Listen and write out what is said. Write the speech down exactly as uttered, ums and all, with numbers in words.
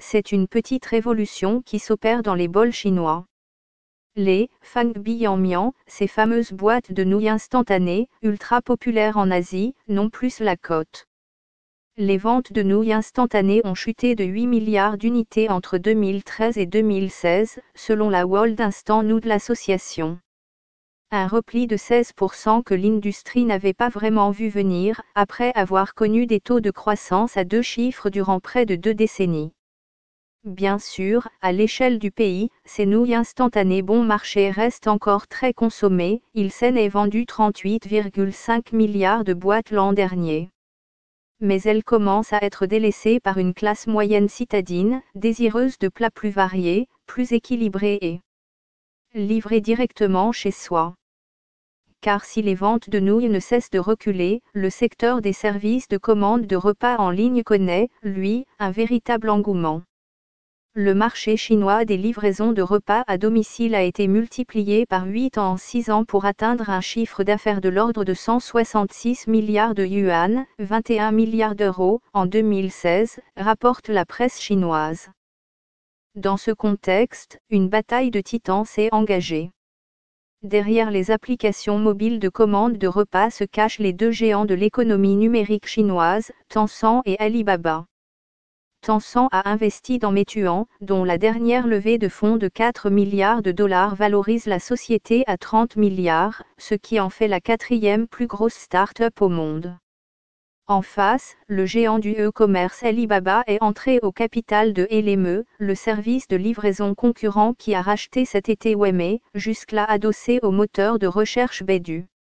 c'est une petite révolution qui s'opère dans les bols chinois. Les Fang Bian, ces fameuses boîtes de nouilles instantanées, ultra populaires en Asie, n'ont plus la cote. Les ventes de nouilles instantanées ont chuté de huit milliards d'unités entre deux mille treize et deux mille seize, selon la World Instant Noodle Association. Un repli de seize pour cent que l'industrie n'avait pas vraiment vu venir, après avoir connu des taux de croissance à deux chiffres durant près de deux décennies. Bien sûr, à l'échelle du pays, ces nouilles instantanées bon marché restent encore très consommées, il s'en est vendu trente-huit virgule cinq milliards de boîtes l'an dernier. Mais elles commencent à être délaissées par une classe moyenne citadine, désireuse de plats plus variés, plus équilibrés et livrés directement chez soi. Car si les ventes de nouilles ne cessent de reculer, le secteur des services de commande de repas en ligne connaît, lui, un véritable engouement. Le marché chinois des livraisons de repas à domicile a été multiplié par huit en six ans pour atteindre un chiffre d'affaires de l'ordre de cent soixante-six milliards de yuan, vingt et un milliards d'euros, en deux mille seize, rapporte la presse chinoise. Dans ce contexte, une bataille de titans s'est engagée. Derrière les applications mobiles de commande de repas se cachent les deux géants de l'économie numérique chinoise, Tencent et Alibaba. Tencent a investi dans Meituan, dont la dernière levée de fonds de quatre milliards de dollars valorise la société à trente milliards, ce qui en fait la quatrième plus grosse start-up au monde. En face, le géant du e-commerce Alibaba est entré au capital de Ele.me, le service de livraison concurrent qui a racheté cet été Wemme, jusque-là adossé au moteur de recherche Baidu.